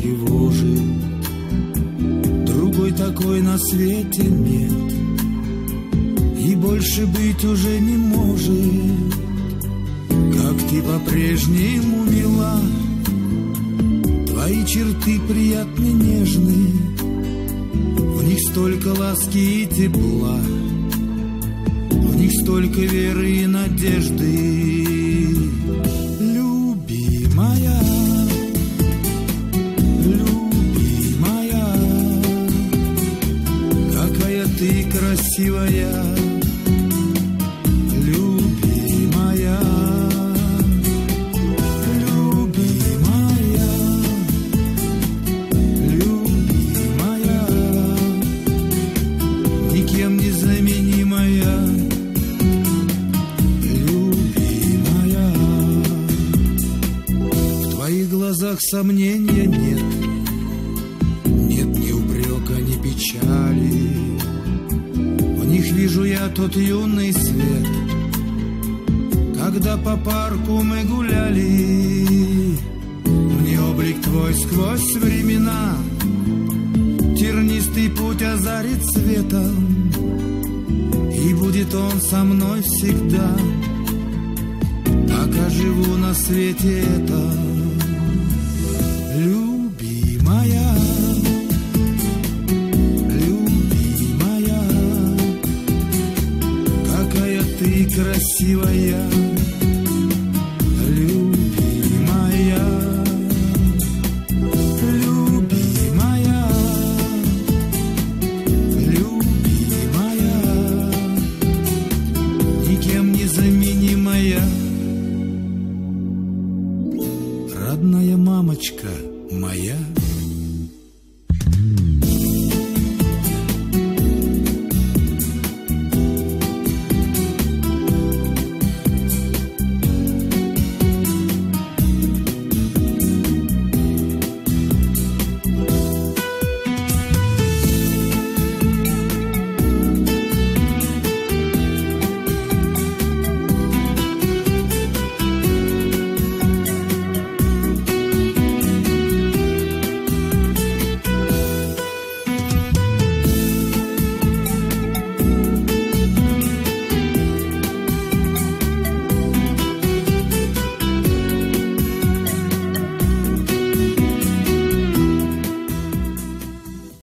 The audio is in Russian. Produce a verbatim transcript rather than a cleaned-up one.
тревожит. Другой такой на свете нет, и больше быть уже не может. Как ты по-прежнему мила, твои черты приятны, нежны, в них столько ласки и тепла, в них столько веры и надежды. Любимая, любимая, какая ты красивая. Любимая, любимая, любимая, никем не заменимая. Любимая, в твоих глазах сомнения нет, нет ни упрека, ни печали. В них вижу я тот юный свет, когда по парку мы гуляли. Мне облик твой сквозь времена тернистый путь озарит светом, и будет он со мной всегда, пока живу на свете этом. Любимая, любимая, какая ты красивая. Любимая, любимая, любимая, никем не заменимая. Родная мамочка моя.